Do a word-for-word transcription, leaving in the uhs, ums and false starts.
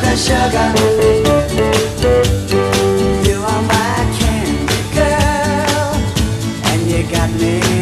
the sugar. You are my candy girl, and you got me